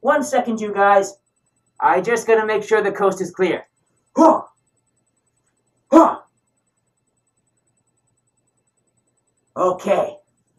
1 second, you guys. I just gotta make sure the coast is clear. Huh. Huh. Okay.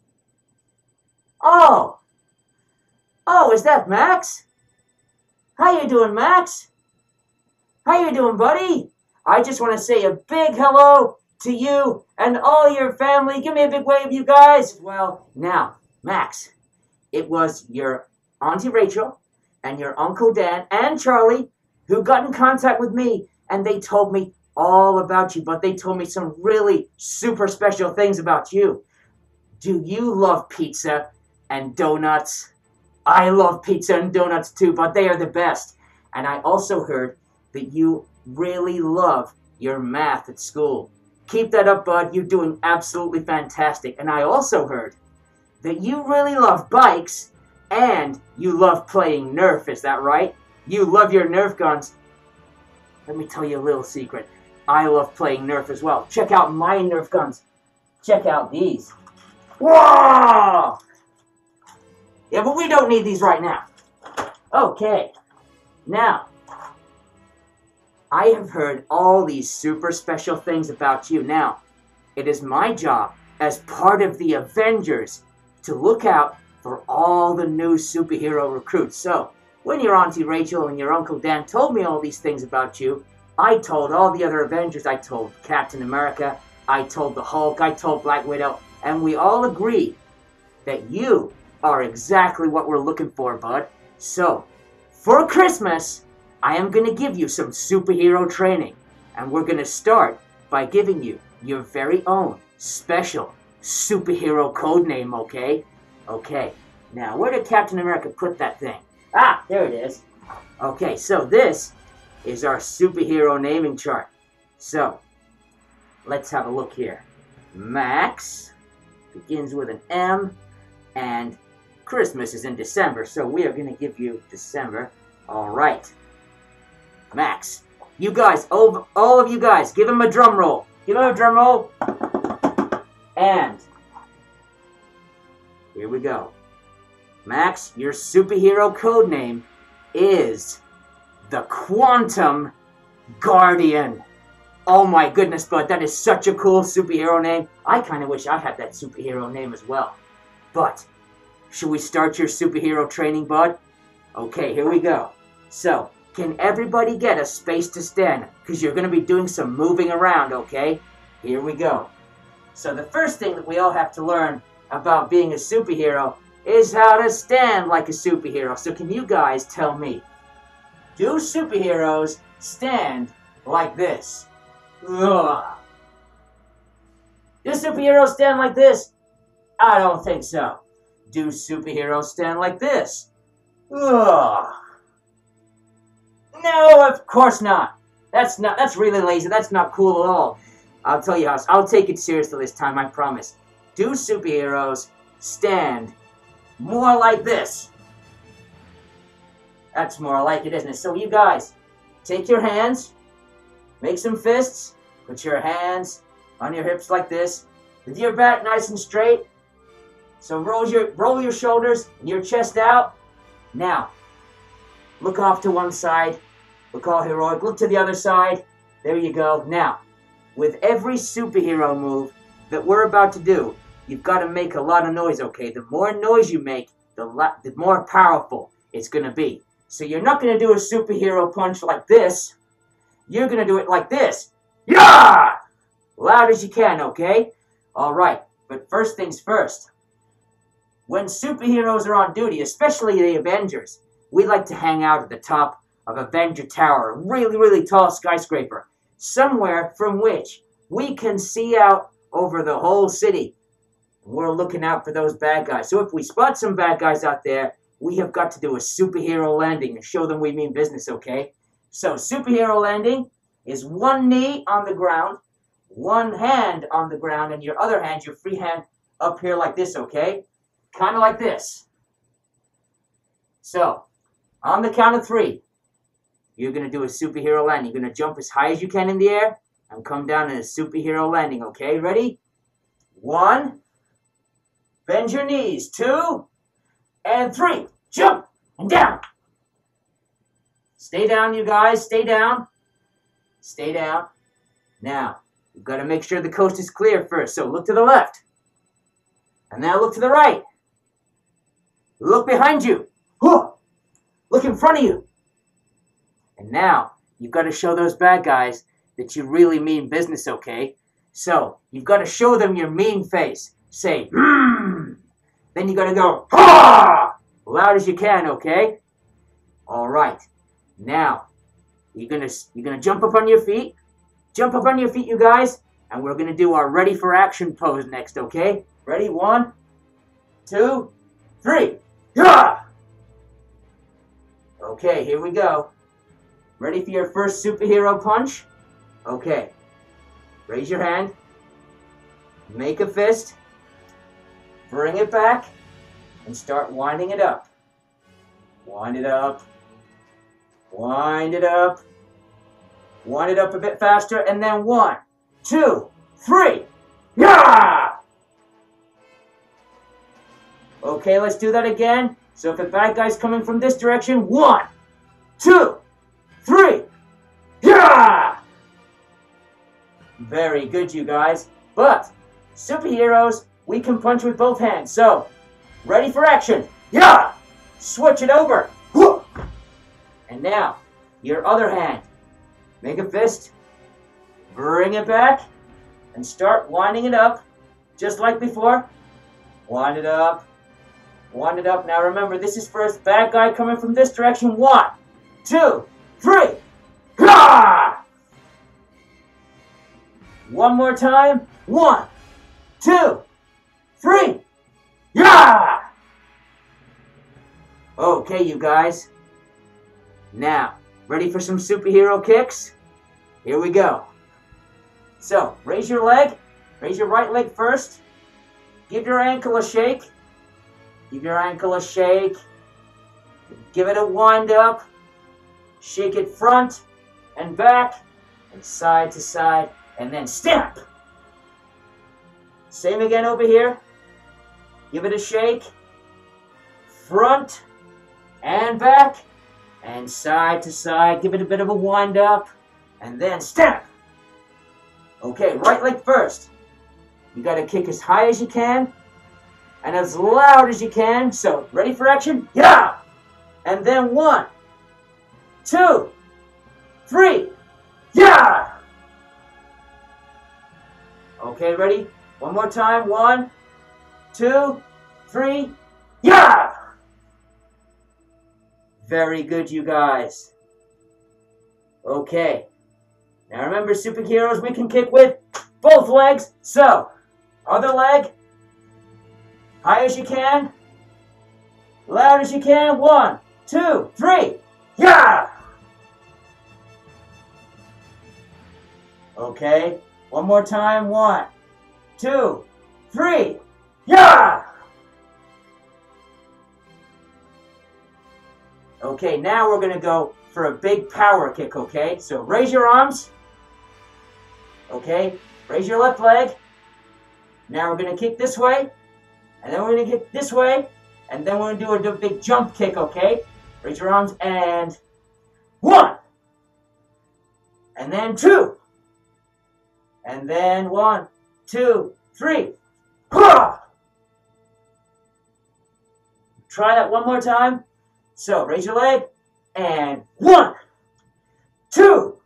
Oh. Oh, is that Max? How you doing, Max? How you doing, buddy? I just want to say a big hello to you and all your family. Give me a big wave, you guys. Well, now, Max, it was your Auntie Rachel and your Uncle Dan and Charlie who got in contact with me, and they told me all about you, but they told me some really super special things about you. Do you love pizza and donuts? I love pizza and donuts too, but they are the best. And I also heard that you really love your math at school. Keep that up, bud. You're doing absolutely fantastic. And I also heard that you really love bikes and you love playing Nerf. Is that right? You love your Nerf guns. Let me tell you a little secret. I love playing Nerf as well. Check out my Nerf guns. Check out these. Whoa! Yeah, but we don't need these right now. Okay. Now, I have heard all these super special things about you. Now, it is my job as part of the Avengers to look out for all the new superhero recruits. So, when your Auntie Rachel and your Uncle Dan told me all these things about you, I told all the other Avengers. I told Captain America, I told the Hulk, I told Black Widow, and we all agreed that you are exactly what we're looking for, bud. So, for Christmas, I am going to give you some superhero training, and we're going to start by giving you your very own special superhero code name, okay? Okay, now where did Captain America put that thing? Ah, there it is. Okay, so this is our superhero naming chart. So, let's have a look here. Max begins with an M, and Christmas is in December, so we are going to give you December. All right. Max, you guys, all of you guys, give him a drum roll. Give him a drum roll. And here we go. Max, your superhero code name is the Quantum Guardian. Oh my goodness, bud, that is such a cool superhero name. I kind of wish I had that superhero name as well. But, should we start your superhero training, bud? Okay, here we go. So, can everybody get a space to stand? Because you're going to be doing some moving around, okay? Here we go. So the first thing that we all have to learn about being a superhero is how to stand like a superhero. So can you guys tell me, do superheroes stand like this? Ugh. Do superheroes stand like this? I don't think so. Do superheroes stand like this? Ugh. No, of course not. That's really lazy. That's not cool at all. I'll tell you how. I'll take it seriously this time, I promise. Do superheroes stand more like this? That's more like it, isn't it? So you guys, take your hands, make some fists, put your hands on your hips like this, with your back nice and straight. So roll your shoulders and your chest out. Now, look off to one side. Look all heroic. Look to the other side. There you go. Now, with every superhero move that we're about to do, you've got to make a lot of noise, okay? The more noise you make, the more powerful it's going to be. So you're not going to do a superhero punch like this. You're going to do it like this. Yeah! Loud as you can, okay? All right. But first things first. When superheroes are on duty, especially the Avengers, we like to hang out at the top of Avenger Tower, a really, really tall skyscraper, somewhere from which we can see out over the whole city. We're looking out for those bad guys. So if we spot some bad guys out there, we have got to do a superhero landing and show them we mean business, okay? So superhero landing is one knee on the ground, one hand on the ground, and your other hand, your free hand, up here like this, okay? Kind of like this. So, on the count of 3, you're going to do a superhero landing. You're going to jump as high as you can in the air and come down in a superhero landing, okay? Ready? 1. Bend your knees. 2. And 3. Jump and down Stay down, you guys. Stay down. Stay down. Now, you've got to make sure the coast is clear first. So look to the left. And now look to the right. Look behind you. Look in front of you. And now, you've got to show those bad guys that you really mean business, okay? So, you've got to show them your mean face. Say, Then you got to go, ha! Loud as you can, okay? All right. Now, you're gonna jump up on your feet. Jump up on your feet, you guys. And we're going to do our ready for action pose next, okay? Ready? 1, 2, 3. Yeah! Okay, here we go. Ready for your first superhero punch? Okay. Raise your hand. Make a fist. Bring it back. And start winding it up. Wind it up. Wind it up. Wind it up a bit faster. And then 1, 2, 3. Yeah! Okay, let's do that again. So if the bad guy's coming from this direction, 1, 2, 3. Yeah! Very good, you guys. But superheroes, we can punch with both hands. So, ready for action. Yeah! Switch it over. And now, your other hand. Make a fist. Bring it back. And start winding it up. Just like before. Wind it up. Wind it up. Now remember, this is first bad guy coming from this direction. 1, 2, 3. Ha! One more time. 1, 2, 3. Yeah! Okay, you guys. Now, ready for some superhero kicks? Here we go. So, raise your leg. Raise your right leg first. Give your ankle a shake. Give your ankle a shake. Give it a wind up. Shake it front and back and side to side. And then stamp. Same again over here. Give it a shake. Front and back. And side to side. Give it a bit of a wind up. And then stamp. Okay, right leg first. You got to kick as high as you can. And as loud as you can. So, ready for action? Yeah! And then 1, 2, 3. Yeah! Okay, ready? One more time. 1, 2, 3. Yeah! Very good, you guys. Okay. Now remember, superheroes, we can kick with both legs. So, other leg. High as you can. Loud as you can. 1, 2, 3. Yeah! Okay. One more time. 1, 2, 3. Yeah! Okay, now we're going to go for a big power kick, okay? So raise your arms. Okay, raise your left leg. Now we're going to kick this way. And then we're going to kick this way. And then we're going to do a big jump kick, okay? Raise your arms and 1. And then 2. And then 1, 2, 3. Try that one more time. So, raise your leg, and 1, 2.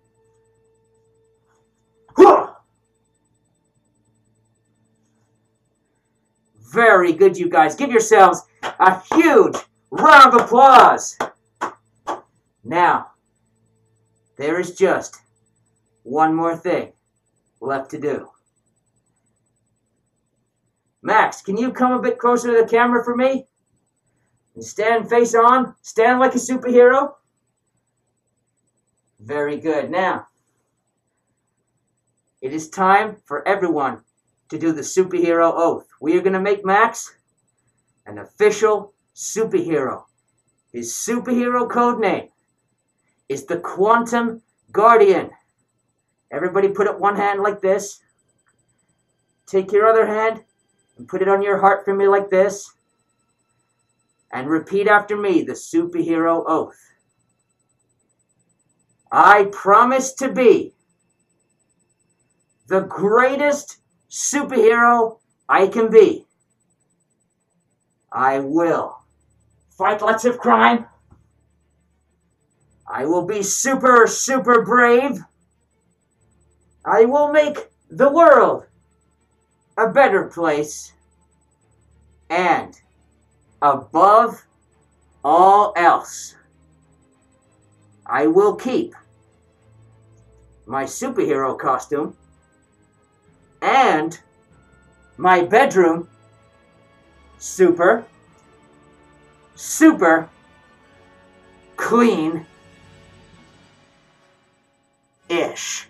Very good, you guys. Give yourselves a huge round of applause. Now, there is just one more thing left to do. Max, can you come a bit closer to the camera for me? And stand face on. Stand like a superhero. Very good. Now, it is time for everyone to do the superhero oath. We are going to make Max an official superhero. His superhero code name is the Quantum Guardian. Everybody put up one hand like this. Take your other hand and put it on your heart for me like this. And repeat after me the superhero oath. I promise to be the greatest superhero I can be. I will fight lots of crime. I will be super, super brave. I will make the world a better place. And above all else, I will keep my superhero costume and my bedroom super, super clean-ish.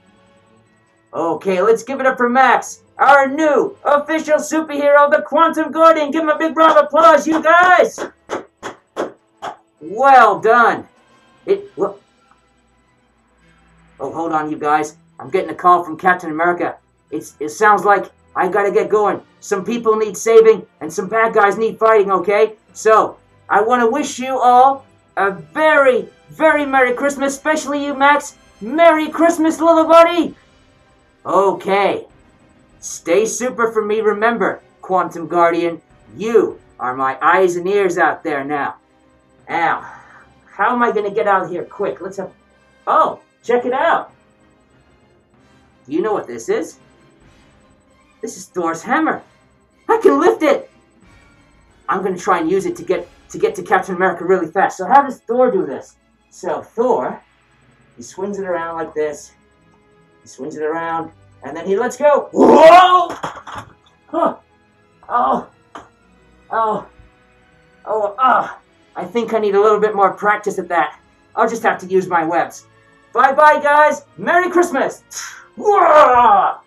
Okay, let's give it up for Max, our new official superhero, the Quantum Guardian. Give him a big round of applause, you guys! Well done. Oh, hold on, you guys. I'm getting a call from Captain America. It sounds like I gotta get going. Some people need saving, and some bad guys need fighting, okay? So, I want to wish you all a very, very Merry Christmas, especially you, Max. Merry Christmas, little buddy! Okay. Stay super for me, remember, Quantum Guardian. You are my eyes and ears out there now. Now, how am I going to get out of here quick? Let's have... Oh, check it out. Do you know what this is? This is Thor's hammer. I can lift it. I'm going to try and use it to get to Captain America really fast. So how does Thor do this? So Thor, he swings it around like this. He swings it around, and then he lets go. Whoa! Huh. Oh. I think I need a little bit more practice at that. I'll just have to use my webs. Bye-bye, guys. Merry Christmas. Whoa!